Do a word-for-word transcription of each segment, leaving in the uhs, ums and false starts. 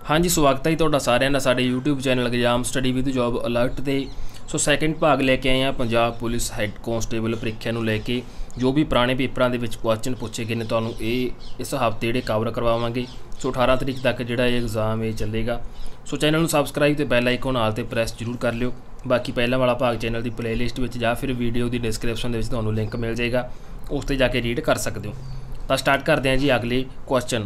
हाँ जी, स्वागत है जी तुहाडा सारिਆਂ ਦਾ ਸਾਡੇ YouTube channel exam study with job alert ਤੇ। सो सैकेंड भाग लैके आए हैं पंजाब पुलिस हैड कॉन्स्टेबल ਪ੍ਰੀਖਿਆ ਨੂੰ ਲੈ ਕੇ। जो भी पुराने पेपरों के क्वेश्चन पूछे गए ने तुहानूं ये इस हफ्ते जिहड़े कवर करवावांगे। सो अठारह तरीक तक जिहड़ा ये एग्जाम ये चलेगा। सो चैनल में सबसक्राइब तो बैल आइकन नाल ते प्रैस जरूर कर लियो। बाकी पहला वाला भाग चैनल की प्लेलिस्ट में या फिर वीडियो की डिस्क्रिप्शन के तुहानूं लिंक मिल जाएगा, उस पर जाके रीड कर सकते हो। तो स्टार्ट करते हैं जी अगले क्वेश्चन।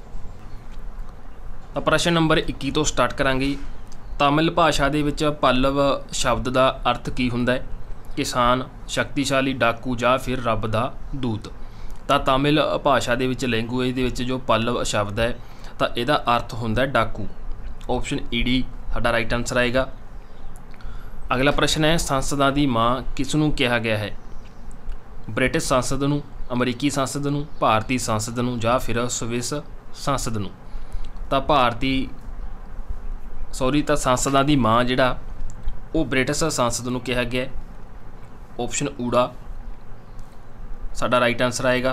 तो प्रश्न नंबर इक्की तो स्टार्ट करांगे। तमिल भाषा दे विच पल्लव शब्द का अर्थ की हुंदा है? किसान, शक्तिशाली, डाकू या फिर रब दा दूत। तो तमिल भाषा दे विच लैंगुएज दे विच जो पल्लव शब्द है तो इहदा अर्थ हुंदा है डाकू। ऑप्शन ई डी साडा राइट आंसर आएगा। अगला प्रश्न है, संसदा दी मां किसनूं कहा गया है? ब्रिटिश संसद नूं, अमरीकी संसद नूं, भारतीय संसद नूं या फिर स्विस संसद नूं। तो भारती सॉरी तो संसदा दी मां जिहड़ा वो ब्रिटिश संसद नूं कहा गया है। ऑप्शन ऊड़ा साडा राइट आंसर आएगा।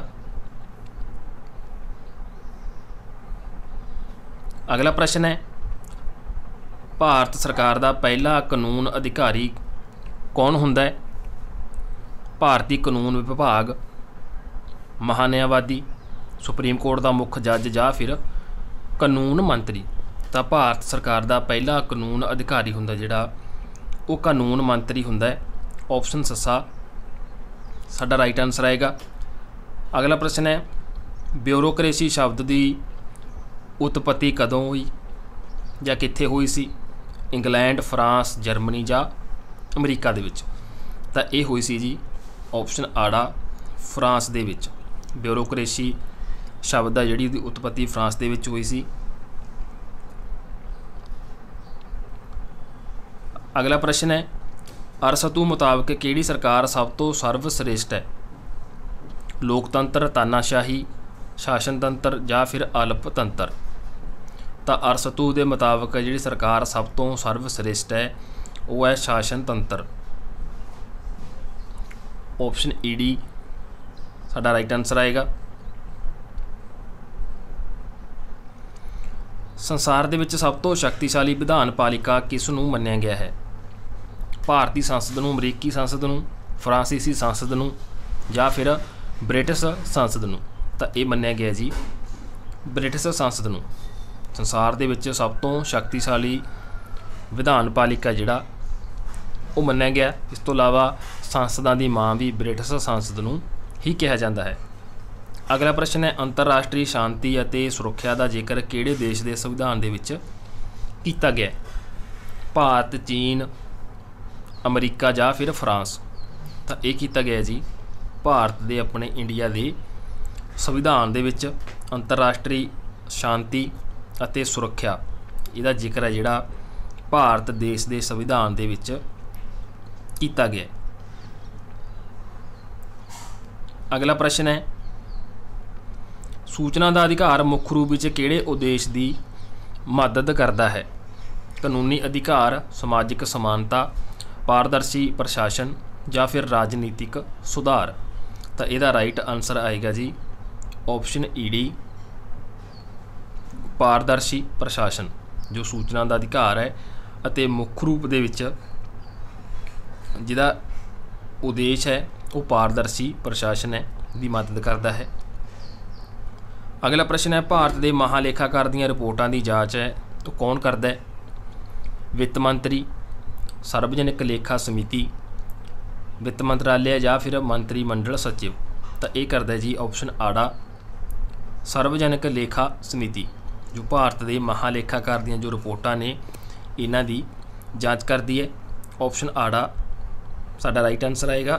अगला प्रश्न है, भारत सरकार का पहला कानून अधिकारी कौन हुंदा है? भारतीय कानून विभाग, महान्यायवादी, सुप्रीम कोर्ट का मुख्य जज या फिर कानून मंत्री। तो भारत सरकार का पहला कानून अधिकारी हुंदा जिहड़ा वो कानून मंत्री हुंदा है। ऑप्शन ससा साडा राइट आंसर आएगा। अगला प्रश्न है, ब्यूरोक्रेसी शब्द की उत्पत्ति कदों हुई या कित्थे हुई सी? इंग्लैंड, फ्रांस, जर्मनी या अमरीका दे विच? तो ये हुई सी जी ऑप्शन आड़ा फ्रांस दे विच। ब्यूरोक्रेसी शब्द है जिहड़ी उत्पत्ति फ्रांस दे विच हुई सी। अगला प्रश्न है, अरस्तू मुताबिक किहड़ी सरकार सब तो सर्वश्रेष्ठ है? लोकतंत्र, तानाशाही, शासनतंत्र या फिर अल्पतंत्र? तो अरस्तू के मुताबिक जिहड़ी सरकार सब तो सर्वश्रेष्ठ है वो है शासनतंत्र। ऑप्शन ई डी साडा राइट आंसर आएगा। संसार दे विच सब तो शक्तिशाली विधान पालिका किस नूं मन्निया गया है? भारतीय संसद नूं, अमरीकी संसद नूं, फ्रांसीसी संसद नूं या फिर ब्रिटिश संसद नूं? तो ये मन्निया गया जी ब्रिटिश संसद नूं। संसार दे विच सब तो शक्तिशाली विधान पालिका जिहड़ा वो मन्निया गया। इस तो इलावा संसदां दी मां भी ब्रिटिश संसद नूं ही कहा जाता है। अगला प्रश्न है, अंतरराष्ट्रीय शांति और सुरक्षा का जिक्र किहड़े देश के संविधान दे विच कीता गया? भारत, चीन, अमरीका या फिर फ्रांस? तो ये कीता गया जी भारत दे अपने इंडिया के संविधान दे विच अंतरराष्ट्रीय शांति और सुरक्षा इहदा जिक्र है जिहड़ा भारत देश के संविधान दे विच कीता गया। अगला प्रश्न है, सूचना का अधिकार मुख्य रूप से किहड़े उद्देश की मदद करता है? कानूनी अधिकार, समाजिक समानता, पारदर्शी प्रशासन या फिर राजनीतिक सुधार? तो यदा राइट आंसर आएगा जी ऑप्शन ई डी पारदर्शी प्रशासन। जो सूचना का अधिकार है अते मुख्य रूप दे विच जिहदा उद्देश है वो पारदर्शी प्रशासन है दी मदद करता है। अगला प्रश्न है, भारत के महालेखाकार दी रिपोर्टां की जांच है तो कौन करता है? वित्त मंत्री, सार्वजनिक लेखा समिति, वित्त मंत्रालय या फिर मंत्रिमंडल सचिव? तो ये करता है जी ऑप्शन आड़ा सार्वजनिक लेखा समिति। जो भारत के महालेखाकार दी जो रिपोर्टां ने इन्हां दी जांच करती है। ऑप्शन आड़ा साडा राइट आंसर आएगा।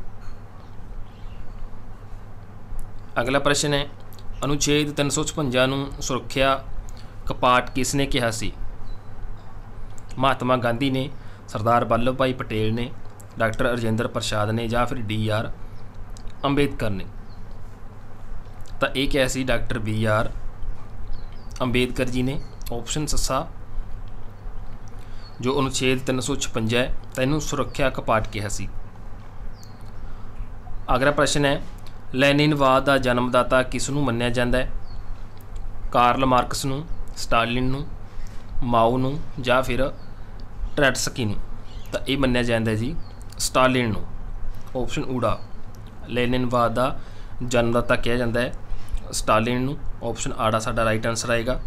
अगला प्रश्न है, अनुच्छेद तीन सौ छपंजा नूं सुरक्षा कपाट किसने कहा सी? महात्मा गांधी ने, सरदार वल्लभ भाई पटेल ने, डॉक्टर राजेंद्र प्रसाद ने या फिर डी आर अंबेडकर ने? तो ये क्या सी doctor B R Ambedkar ji ने। ऑप्शन ससा जो अनुच्छेद तीन सौ छपंजा है तो इनू सुरक्षा कपाट कहा सी। अगला प्रश्न है, लैनिनवाद का जन्मदाता किसनूं मन्निया जाता है? कार्ल मार्क्स नूं, स्टालिन नूं, ਮਾਓ ਨੂੰ ਜਾਂ ਫਿਰ ਟ੍ਰੈਟਸਕੀ ਨੂੰ। ਤਾਂ ਇਹ ਮੰਨਿਆ ਜਾਂਦਾ ਜੀ ਸਟਾਲਿਨ ਨੂੰ। ਆਪਸ਼ਨ ਊੜਾ ਲੈਨਿਨਵਾਦ ਦਾ ਜਨਮਦਾਤਾ ਕਿਹਾ ਜਾਂਦਾ ਹੈ ਸਟਾਲਿਨ ਨੂੰ। ਆਪਸ਼ਨ ਆੜਾ ਸਾਡਾ ਰਾਈਟ ਆंसर ਆएगा।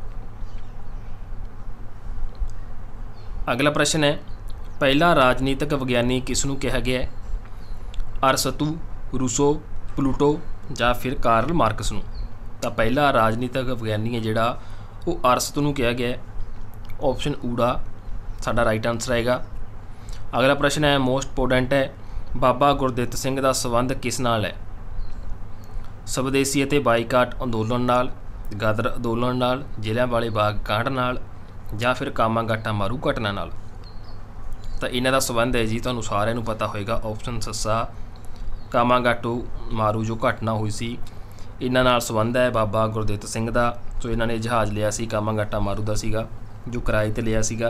अगला प्रश्न है पहला राजनीतिक विज्ञानी किसनों कहा गया है? अरस्तू, रूसो, प्लूटो या फिर कार्ल मार्कस नूं। तो पहला राजनीतिक विज्ञानी है जिहड़ा वो अरस्तू नूं कहा गया है। ऑप्शन ऊड़ा साडा राइट आंसर आएगा। अगला प्रश्न है मोस्ट इंपोर्टेंट है बाबा गुरदित्त सिंह का संबंध किस नाल है? स्वदेशी अते बाईकाट अंदोलन नाल, गदर अंदोलन नाल, जलियांवाले बाग कांड नाल या फिर कामागाटा मारू घटना नाल। तो इन्हां दा संबंध है जी तुहानूं सारिआं नूं पता होएगा। ऑप्शन सस्सा कामागाटू मारू जो घटना हुई सी इन्हां नाल संबंध है बाबा गुरदित्त सिंह दा। सो इन्हां ने जहाज़ लिया सी कामागाटा मारू दा सीगा जो किराए ते लिया सीगा।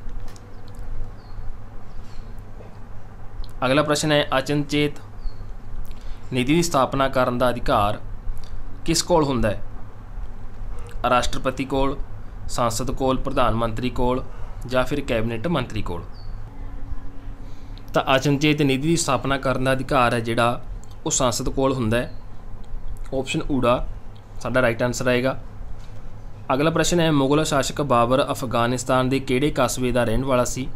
अगला प्रश्न है अचनचेत निधि की स्थापना करने का अधिकार किस कोल हुंदा है? राष्ट्रपति कोल, सांसद कोल, प्रधानमंत्री कोल या फिर कैबिनेट मंत्री कोल। तो अचनचेत निधि की स्थापना करने का अधिकार है जिहड़ा वो सांसद कोल हुंदा है। ऑप्शन ऊड़ा साडा राइट आंसर आएगा। अगला प्रश्न है मुगल शासक बाबर अफगानिस्तान के किहड़े कस्बे का रहने वाला सी?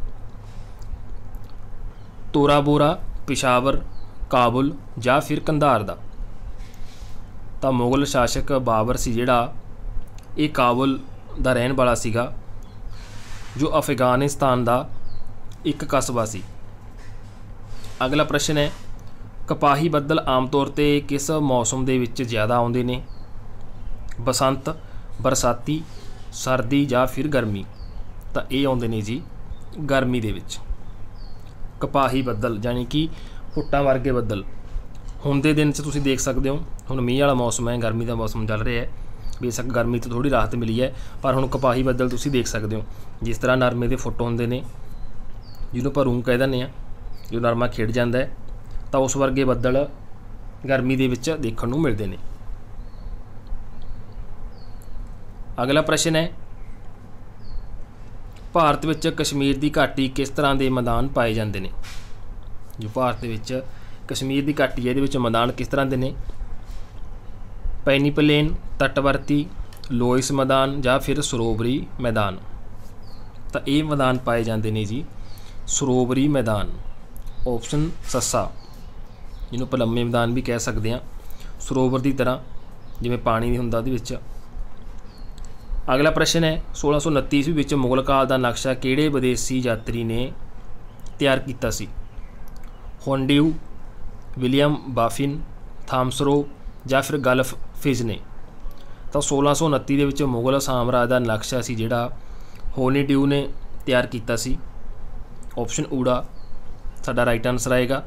तोरा बोरा, पिशावर, काबुल या फिर कंधार दा। तो मुगल शासक बाबर सी जिहड़ा ये काबुल दा रहने वाला सीगा जो अफगानिस्तान दा एक कस्बा सी। अगला प्रश्न है कपाही बदल आम तौर पर किस मौसम दे विच ज़्यादा आउंदे ने? बसंत, बरसाती, सर्दी या फिर गर्मी। तो ये आउंदे ने जी गर्मी दे विच। कपाही बदल यानी कि पुट्टां वर्गे बदल हुण दे दिन च तुसीं देख सकते हो। हुण मींह वाला मौसम है, गर्मी का मौसम चल रहा है। बेशक गर्मी तो थोड़ी राहत मिली है पर हुण कपाही बदल तुसीं देख सकते हो। जिस तरह नरमे के फुੱਟ होंदे ने जिन्हों पर रूंग कह दिंदे आ, जो नरमा खिड़ जाता है तो उस वर्गे बदल गर्मी के विच देखण नूं मिलदे ने। अगला प्रश्न है भारत विच कश्मीर की घाटी किस तरह के मैदान पाए जाते हैं? जो भारत विच कश्मीर की घाटी है ये मैदान किस तरह के ने? पैनी प्लेन, तटवर्ती, लोइस मैदान या फिर सरोवरी मैदान। तो ये मैदान पाए जाते हैं जी सरोवरी मैदान। ऑप्शन सस्सा जिन्हों आप लम्मे मैदान भी कह सकते हैं, सरोवर की तरह जिमें पानी नहीं हुंदा उहदे विच। अगला प्रश्न है सोलह सौ उनतीस ईस्वी विच मुगल काल का नक्शा किहड़े विदेशी यात्री ने तैयार किया सी? होंडियू, विलियम बाफिन, थामसरो या फिर गल्फ फिज ने। तो सोलह सौ उनती दे विच मुगल साम्राज का नक्शा सी जिहड़ा होनीड्यू ने तैयार किया सी। ऑप्शन ऊड़ा साडा राइट आंसर आएगा।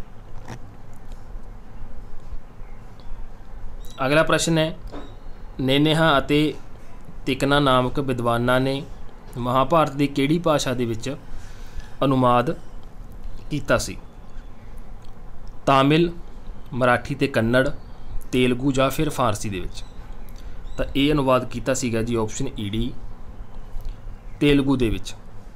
अगला प्रश्न है नेनेहा अते तिकना नामक विद्वाना ने महाभारत की किहड़ी भाषा दे विच अनुवाद किया सी? तामिल, मराठी ते कन्नड़, तेलगू या फिर फारसी दे विच। तो ये अनुवाद किया सीगा जी ऑप्शन ईडी तेलगू दे विच।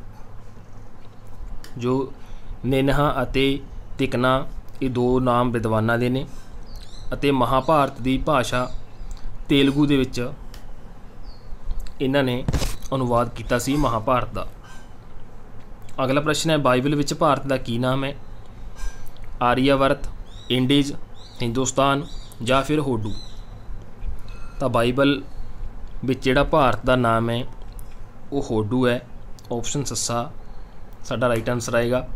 जो नेनहा अते तिकना ये दो नाम विद्वाना दे ने अते महाभारत की भाषा तेलगू दे विच इन्हां ने अनुवाद किया सी महाभारत का। अगला प्रश्न है बाइबल विच भारत का की नाम है? आर्यावर्त, इंडीज, हिंदुस्तान या फिर होडू। तो बाइबल विच जिहड़ा भारत का नाम है वो होडू है। ऑप्शन सस्सा साडा राइट आंसर आएगा।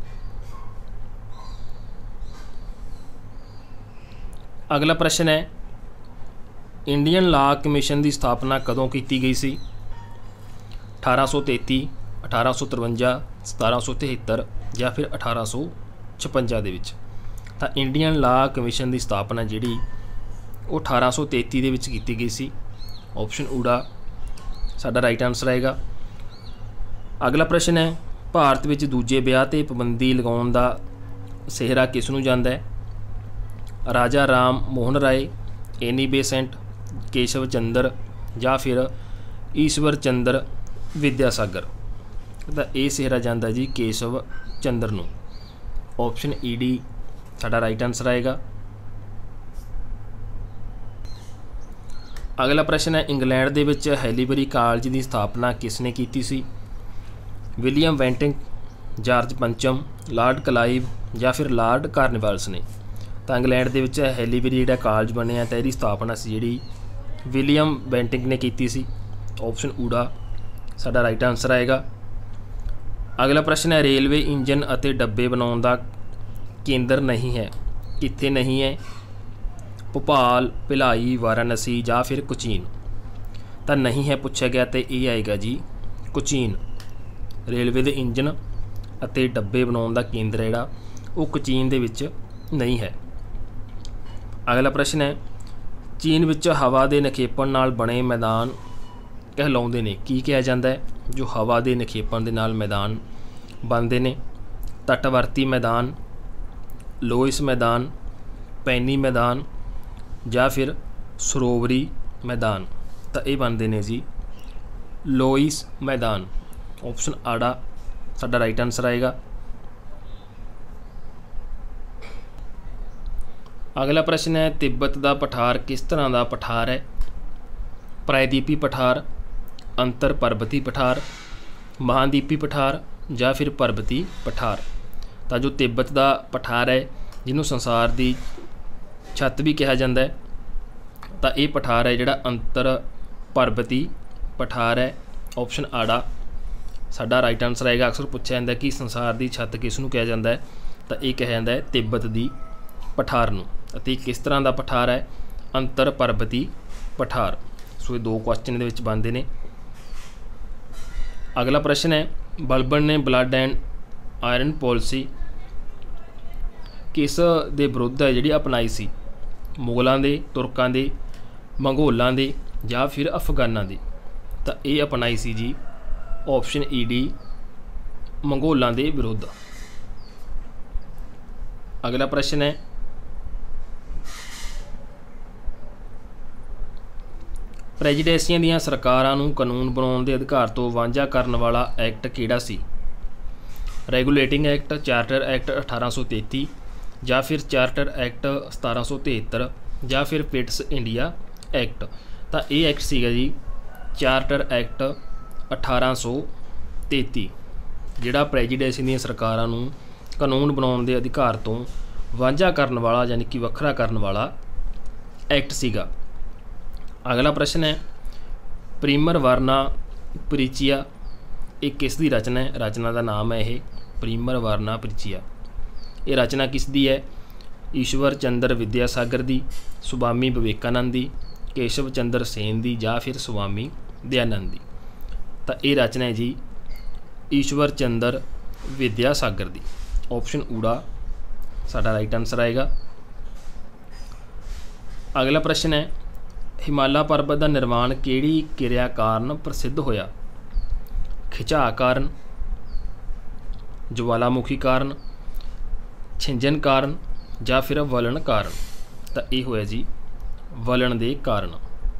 अगला प्रश्न है इंडियन लॉ कमीशन की स्थापना कदों की गई सी? अठारह सौ तेती, अठारह सौ तरवंजा, सतारह सौ तिहत्तर या फिर अठारह सौ छपंजा दे विच। तो इंडियन लॉ कमीशन की स्थापना जिहड़ी वो अठारह सौ तेती दे विच कीती गई सी। ऑप्शन ऊड़ा साडा राइट आंसर आएगा। अगला प्रश्न है भारत विच दूजे ब्याह ते पाबंदी लगाउण दा सेहरा किस नूं जांदा है? राजा राम मोहन राय, एनी बेसेंट, केशव चंद्र या फिर ईश्वर चंद्र विद्यासागर। तो ये सिहरा जाता जी केशव चंद्र नूं। ऑप्शन ई डी साडा राइट आंसर आएगा। अगला प्रश्न है इंग्लैंड दे विच हैलीबरी कॉलेज की स्थापना किसने की सी? विलियम बेंटिंक, जार्ज पंचम, लॉर्ड क्लाइव या फिर लॉर्ड कार्नवालिस ने। तो इंग्लैंड दे विच हैलीबरी जिहड़ा कॉलेज बनिया तो इसकी स्थापना सी जिहड़ी विलियम बेंटिंक ने की सी। ऑप्शन ऊड़ा साडा राइट आंसर आएगा। अगला प्रश्न है रेलवे इंजन अते डब्बे बनाउण दा केंद्र नहीं है, कित्थे नहीं है? भोपाल, भिलाई, वाराणसी या फिर कोचीन। तो नहीं है पूछा गया तो ये आएगा जी कोचीन। रेलवे के इंजन अते डब्बे बनाउण दा केंद्र जिहड़ा वो कोचीन दे विच नहीं है। अगला प्रश्न है चीन विच हवा के निखेपण नाल बने मैदान कहलाउंदे ने, की कहा जाता है? जो हवा के निखेपण दे नाल मैदान बनते ने, तटवर्ती मैदान, लोइस मैदान, पैनी मैदान या फिर सरोवरी मैदान। तो ये बनते ने जी लोइस मैदान। ऑप्शन आड़ा साडा राइट आंसर आएगा। अगला प्रश्न है तिब्बत का पठार किस तरह का पठार है? प्रायद्वीपी पठार, अंतर पर्वती पठार, महाद्वीपी पठार या फिर पर्वती पठार। तो जो तिब्बत का पठार है जिन्हों संसार की छत भी कहा जाता है, तो ये पठार है जिहड़ा अंतर पर्वती पठार है। ऑप्शन आड़ा साडा राइट आंसर आएगा। अक्सर पूछा जाता है कि संसार की छत किसनों कहा जाता है, तो ये कहा जाता है तिब्बत की पठार नूं। अते किस तरह का पठार है? अंतर पर्वती पठार। सो ये दो क्वेश्चन दे विच बनते हैं। अगला प्रश्न है बलबन ने ब्लड एंड आयरन पॉलिसी किस दे विरुद्ध है जिहड़ी अपनाई सी? मुगलों के, तुर्कों के, मंगोलों के या फिर अफगाना की। तो ये अपनाई सी जी ऑप्शन ई डी मंगोलों के विरुद्ध। अगला प्रश्न है प्रेजिडेंसियां दीयां सरकारां नूं कानून बनाउण दे अधिकार तो वांझा करन वाला एक्ट किहड़ा सी? रेगूलेटिंग एक्ट, चार्टर एक्ट अठारह सौ तेती या फिर चार्टर एक्ट सतारह सौ तिहत्तर या फिर पिट्स इंडिया एक्ट। तो ये एक्ट सीगा जी चार्टर एक्ट अठारह सौ तेती, जिहड़ा प्रेजिडेंसी दीयां सरकारां नूं कानून बनाउण दे अधिकार तो वांझा करन वाला यानी कि वखरा करन वाला एक्ट सीगा। अगला प्रश्न है प्रीमर वर्ना परिचिया ये किसकी रचना है? रचना का नाम है यह प्रीमर वर्ना परिचिया। ये रचना किसदी है? ईश्वर चंद्र विद्यासागर दी, स्वामी विवेकानंद दी, केशव चंद्र सेन दी या फिर स्वामी दयानंद दी। तो ये रचना है जी ईश्वर चंद्र विद्यासागर दी। ऑप्शन ऊड़ा साडा राइट आंसर आएगा। अगला प्रश्न है हिमालय पर्वत का निर्माण किहड़ी किरिया कारण प्रसिद्ध होया? खिंचाव कारण, ज्वालामुखी कारण, छिंजन कारण या फिर वलन कारण। तो ये होया जी वलन दे कारण।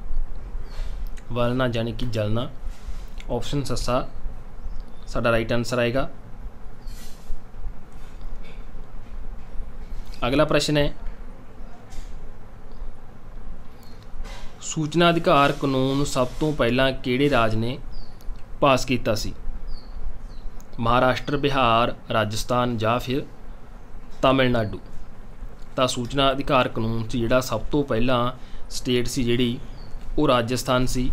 वलना यानी कि जलना। ऑप्शन सस्सा साडा राइट आंसर आएगा। अगला प्रश्न है सूचना अधिकार कानून सब तो पहला किहड़े राज ने पास किया सी? महाराष्ट्र, बिहार, राजस्थान या फिर तमिलनाडु। तो सूचना अधिकार कानून सी जिहड़ा सब तो पहला स्टेट सी जिहड़ी वो राजस्थान सी।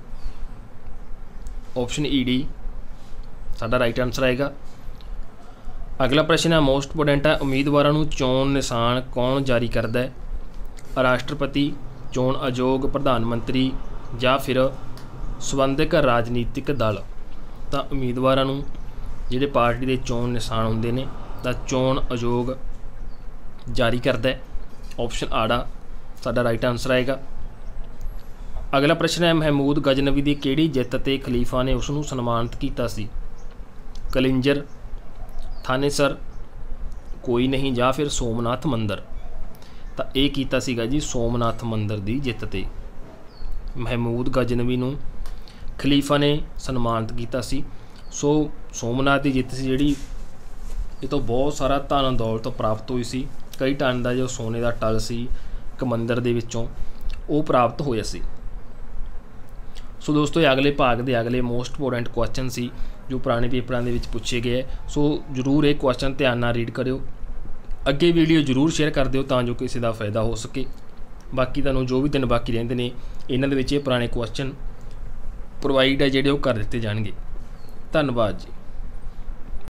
ऑप्शन ई डी साडा राइट आंसर आएगा। अगला प्रश्न है मोस्ट इंपोर्टेंट है उम्मीदवारों नूं चोण निशान कौन जारी करता है? राष्ट्रपति, चोण आयोग, प्रधानमंत्री या फिर संबंधित राजनीतिक दल। तो उम्मीदवारों नूं जिहड़े पार्टी के चोण निशान होंदे ने तां चोण आयोग जारी करता है। ऑप्शन आड़ा साडा राइट आंसर आएगा। अगला प्रश्न है महमूद गजनवी की किहड़ी जित ते खलीफा ने उसनूं सन्मानित किया सी? कलिंजर, थानेसर, कोई नहीं या फिर सोमनाथ मंदिर। तो ये कीता सीगा जी सोमनाथ मंदिर की जित ते महमूद गजनवी नूं ਖਲੀਫਾ ਨੇ ਸਨਮਾਨਿਤ ਕੀਤਾ ਸੀ। ਸੋ ਸੋਮਨਾਥ ਦੀ ਜਿੱਤ ਸੀ ਜਿਹੜੀ, ਇਹ ਤੋਂ ਬਹੁਤ ਸਾਰਾ ਧਨ ਦੌਲਤ ਪ੍ਰਾਪਤ ਹੋਈ ਸੀ। ਕਈ ਟਨ ਦਾ ਜੋ ਸੋਨੇ ਦਾ ਟਲ ਸੀ ਇੱਕ ਮੰਦਰ ਦੇ ਵਿੱਚੋਂ, ਉਹ ਪ੍ਰਾਪਤ ਹੋਇਆ ਸੀ। ਸੋ ਦੋਸਤੋ, ਇਹ ਅਗਲੇ ਭਾਗ ਦੇ ਅਗਲੇ ਮੋਸਟ ਇੰਪੋਰਟੈਂਟ ਕੁਐਸਚਨ ਸੀ ਜੋ ਪੁਰਾਣੇ ਪੇਪਰਾਂ ਦੇ ਵਿੱਚ ਪੁੱਛੇ ਗਏ। ਸੋ ਜ਼ਰੂਰ ਇਹ ਕੁਐਸਚਨ ਧਿਆਨ ਨਾਲ ਰੀਡ ਕਰਿਓ, ਅੱਗੇ ਵੀਡੀਓ ਜ਼ਰੂਰ ਸ਼ੇਅਰ ਕਰ ਦਿਓ ਤਾਂ ਜੋ ਕਿਸੇ ਦਾ ਫਾਇਦਾ ਹੋ ਸਕੇ। ਬਾਕੀ ਤੁਹਾਨੂੰ ਜੋ ਵੀ ਦਿਨ ਬਾਕੀ ਰਹਿੰਦੇ ਨੇ ਇਹਨਾਂ ਦੇ ਵਿੱਚ ਇਹ ਪੁਰਾਣੇ ਕੁਐਸਚਨ ਪ੍ਰੋਵਾਈਡ ਹੈ ਜਿਹੜੇ ਉਹ ਕਰ ਦਿੱਤੇ ਜਾਣਗੇ। ਧੰਨਵਾਦ ਜੀ।